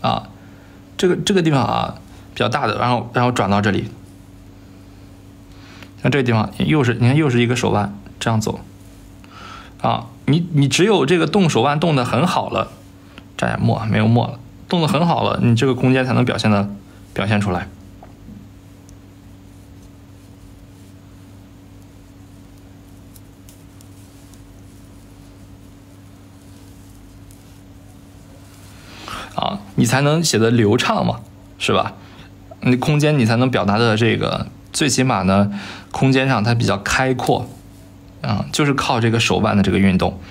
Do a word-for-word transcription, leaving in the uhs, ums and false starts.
啊，这个这个地方啊比较大的，然后然后转到这里，像这个地方又是你看又是一个手腕这样走啊，你你只有这个动手腕动得很好了，这样墨没有墨了，动得很好了，你这个空间才能表现的表现出来。啊，你才能写的流畅嘛，是吧？你空间你才能表达的这个，最起码呢，空间上它比较开阔，啊，就是靠这个手腕的这个运动。